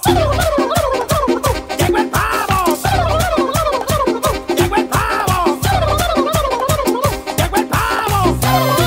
Llegó el pavo. Llegó el pavo. Llegó el pavo.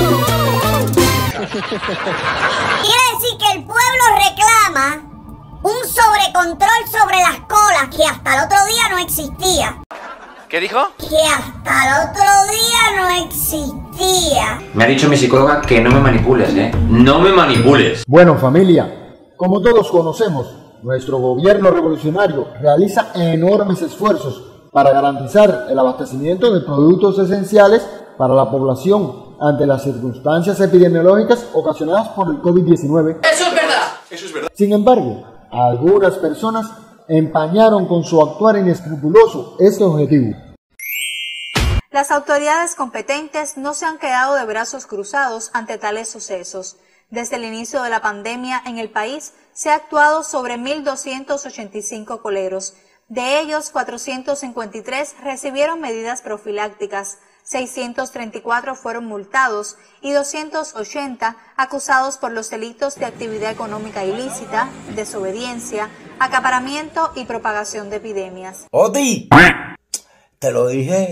Quiere decir que el pueblo reclama un sobrecontrol sobre las colas que hasta el otro día no existía. ¿Qué dijo? Que hasta el otro día no existía. Me ha dicho mi psicóloga que no me manipules, ¿eh? No me manipules. Bueno, familia, como todos conocemos, nuestro gobierno revolucionario realiza enormes esfuerzos para garantizar el abastecimiento de productos esenciales para la población ante las circunstancias epidemiológicas ocasionadas por el COVID-19. Eso es verdad. Eso es verdad. Sin embargo, algunas personas empañaron con su actuar inescrupuloso este objetivo. Las autoridades competentes no se han quedado de brazos cruzados ante tales sucesos. Desde el inicio de la pandemia en el país se ha actuado sobre 1.285 coleros. De ellos, 453 recibieron medidas profilácticas, 634 fueron multados y 280 acusados por los delitos de actividad económica ilícita, desobediencia, acaparamiento y propagación de epidemias. ¡Oti! Te lo dije.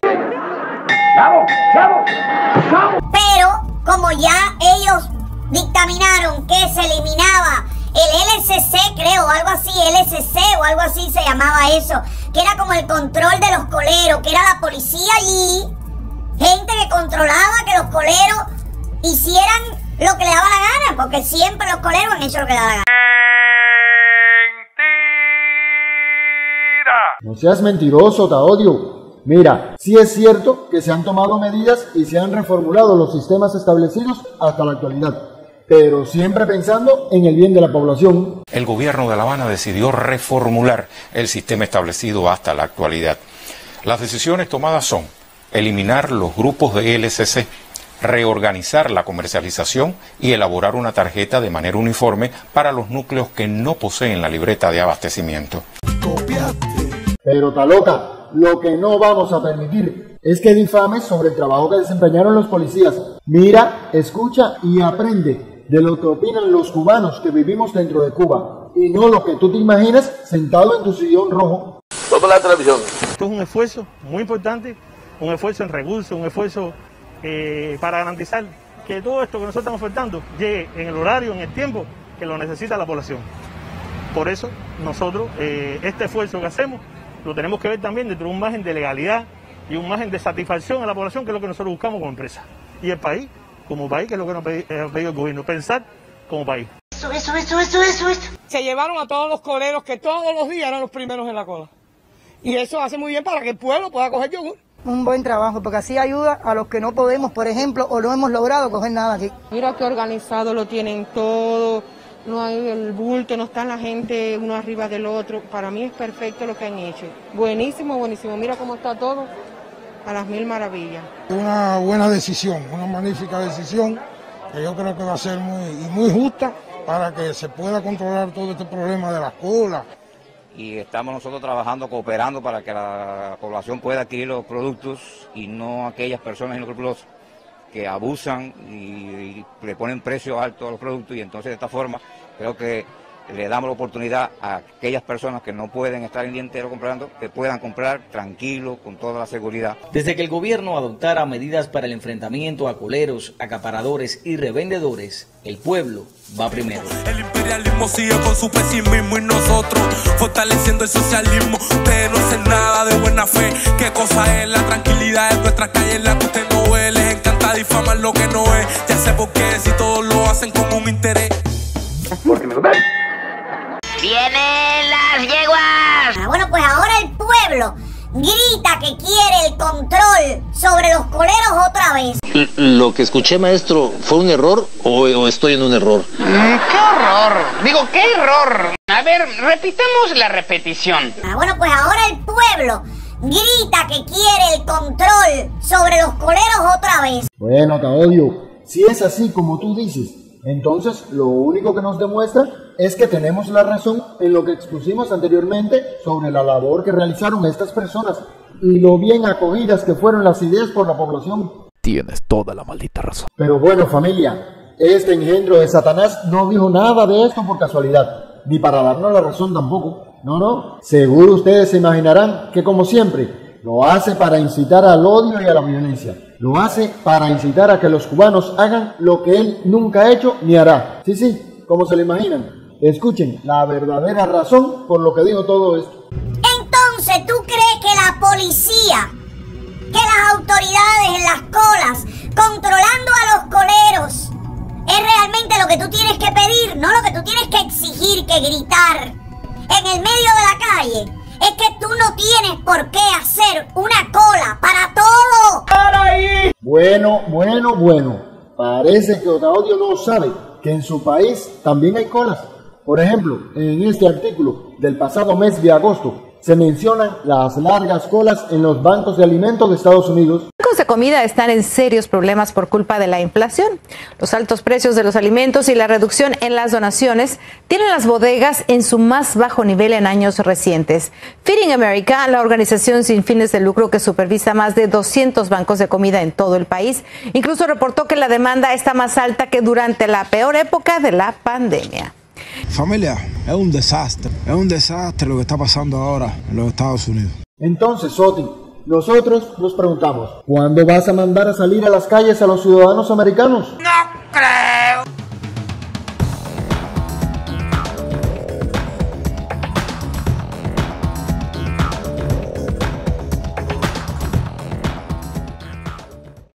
Pero como ya ellos dictaminaron que se eliminaba el LCC, creo, algo así, LCC o algo así se llamaba eso, que era como el control de los coleros, que era la policía allí, gente que controlaba que los coleros hicieran lo que le daba la gana, porque siempre los coleros han hecho lo que le daba la gana. No seas mentiroso, Taodio. Mira, sí es cierto que se han tomado medidas y se han reformulado los sistemas establecidos hasta la actualidad, pero siempre pensando en el bien de la población. El gobierno de La Habana decidió reformular el sistema establecido hasta la actualidad. Las decisiones tomadas son eliminar los grupos de LCC, reorganizar la comercialización y elaborar una tarjeta de manera uniforme para los núcleos que no poseen la libreta de abastecimiento. Pero Taloca, lo que no vamos a permitir es que difames sobre el trabajo que desempeñaron los policías. Mira, escucha y aprende de lo que opinan los cubanos que vivimos dentro de Cuba, y no lo que tú te imaginas sentado en tu sillón rojo. Toma la televisión. Esto es un esfuerzo muy importante, un esfuerzo en recursos, un esfuerzo para garantizar que todo esto que nosotros estamos ofertando llegue en el horario, en el tiempo que lo necesita la población. Por eso nosotros este esfuerzo que hacemos lo tenemos que ver también dentro de un margen de legalidad y un margen de satisfacción a la población, que es lo que nosotros buscamos como empresa. Y el país, como país, que es lo que nos ha pedido el gobierno, pensar como país. Eso. Se llevaron a todos los coleros que todos los días eran los primeros en la cola. Y eso hace muy bien para que el pueblo pueda coger yogur. Un buen trabajo, porque así ayuda a los que no podemos, por ejemplo, o no hemos logrado coger nada aquí. Mira qué organizado lo tienen todo. No hay el bulto, no está la gente uno arriba del otro. Para mí es perfecto lo que han hecho. Buenísimo, buenísimo. Mira cómo está todo a las mil maravillas. Una buena decisión, una magnífica decisión que yo creo que va a ser muy justa para que se pueda controlar todo este problema de las colas. Y estamos nosotros trabajando, cooperando para que la población pueda adquirir los productos y no aquellas personas inescrupulosas que abusan y le ponen precio alto a los productos, y entonces de esta forma creo que le damos la oportunidad a aquellas personas que no pueden estar el día entero comprando, que puedan comprar tranquilo, con toda la seguridad. Desde que el gobierno adoptara medidas para el enfrentamiento a coleros, acaparadores y revendedores, el pueblo va primero. El imperialismo sigue con su pesimismo y nosotros fortaleciendo el socialismo. Ustedes no hacen nada de buena fe. ¿Qué cosa es la tranquilidad en nuestras calles? La que usted no ve, les encanta difamar lo que no es. Ya sé por qué, si todos lo hacen con un interés. Porque me lo ven. ¡Vienen las yeguas! Bueno, pues ahora el pueblo grita que quiere el control sobre los coleros otra vez. ¿Lo que escuché, maestro, fue un error o estoy en un error? ¡Qué horror! Digo, ¡qué error! A ver, repitamos la repetición. Bueno, pues ahora el pueblo grita que quiere el control sobre los coleros otra vez. Bueno, Taodio, si es así como tú dices, entonces lo único que nos demuestra es que tenemos la razón en lo que expusimos anteriormente sobre la labor que realizaron estas personas y lo bien acogidas que fueron las ideas por la población. Tienes toda la maldita razón. Pero bueno, familia, este engendro de Satanás no dijo nada de esto por casualidad. ni para darnos la razón tampoco. No, no. Seguro ustedes se imaginarán que, como siempre, lo hace para incitar al odio y a la violencia. Lo hace para incitar a que los cubanos hagan lo que él nunca ha hecho ni hará. Sí, sí, como se lo imaginan. Escuchen la verdadera razón por lo que digo todo esto. Entonces, ¿tú crees que la policía, que las autoridades en las colas, controlando a los coleros, es realmente lo que tú tienes que pedir, no lo que tú tienes que exigir, que gritar en el medio de la calle? Es que tú no tienes por qué hacer una cola para todo. ¡Para ahí! Bueno. Parece que Otaodio no sabe que en su país también hay colas. Por ejemplo, en este artículo del pasado mes de agosto se mencionan las largas colas en los bancos de alimentos de Estados Unidos. Los bancos de comida están en serios problemas por culpa de la inflación. Los altos precios de los alimentos y la reducción en las donaciones tienen las bodegas en su más bajo nivel en años recientes. Feeding America, la organización sin fines de lucro que supervisa más de 200 bancos de comida en todo el país, incluso reportó que la demanda está más alta que durante la peor época de la pandemia. Familia, es un desastre lo que está pasando ahora en los Estados Unidos. Entonces, Oti, nosotros nos preguntamos, ¿cuándo vas a mandar a salir a las calles a los ciudadanos americanos? ¡No!